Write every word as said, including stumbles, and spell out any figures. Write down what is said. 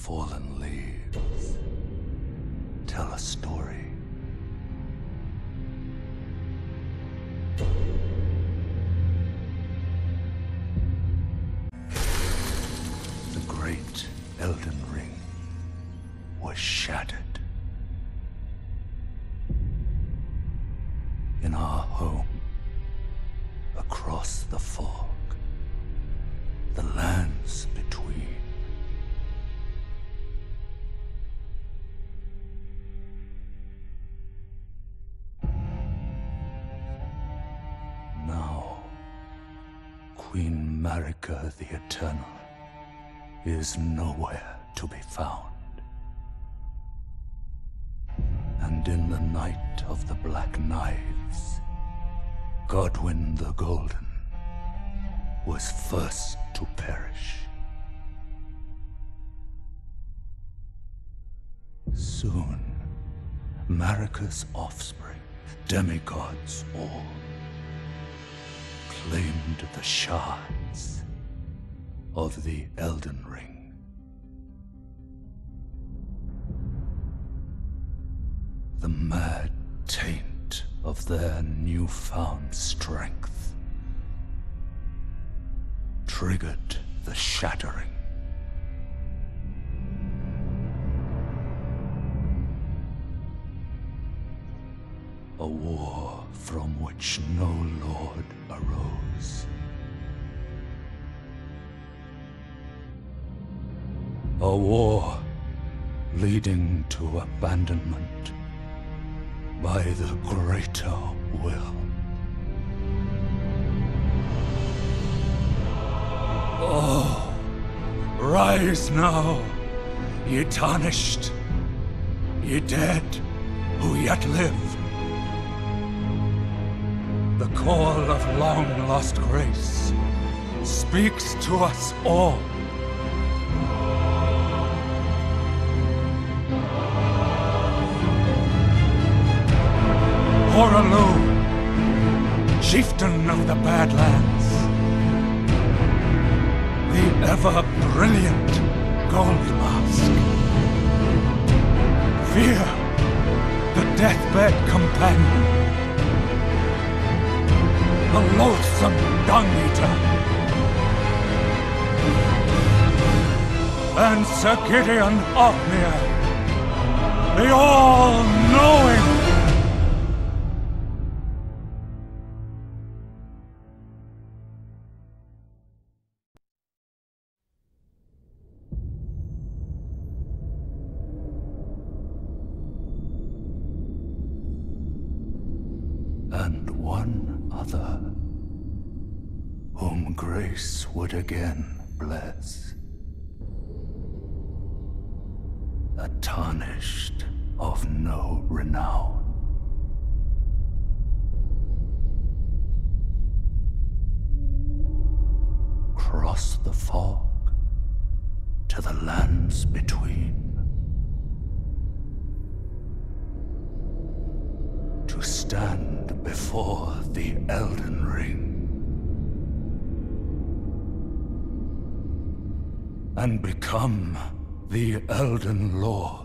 fallen leaves tell a story. The great Elden Ring was shattered. In our home, across the fog, the lands between. Now, Queen Marika the Eternal is nowhere to be found. And in the night of the Black Knives, Godwyn the Golden was first to perish. Soon, Marika's offspring, demigods all, claimed the shards of the Elden Ring. The mad taint of their newfound strength triggered the shattering. A war from which no lord arose. A war leading to abandonment by the greater will. Oh, rise now, ye tarnished, ye dead who yet live. The call of long-lost grace speaks to us all. Hoarah, chieftain of the Badlands, the ever-brilliant Gold Mask. Fear, the deathbed companion, the loathsome Dung-Eater, and Sir Gideon Ofnir, the all-knowing. And one other, whom grace would again bless. A tarnished of no renown. Cross the fog to the lands between. To stand before the Elden Ring and become the Elden Lord.